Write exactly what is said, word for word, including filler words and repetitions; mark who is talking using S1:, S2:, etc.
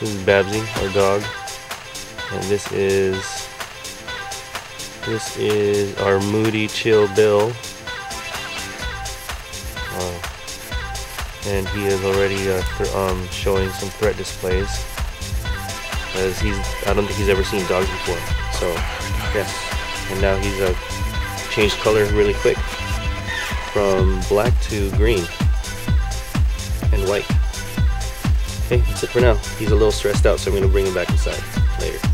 S1: This is Babsy, our dog, and this is this is our moody, chill Bill. Uh, and he is already uh, th um, showing some threat displays, as he's I don't think he's ever seen dogs before. So yeah, and now he's uh, changed color really quick from black to green and white. Okay, that's it for now. He's a little stressed out, so I'm going to bring him back inside later.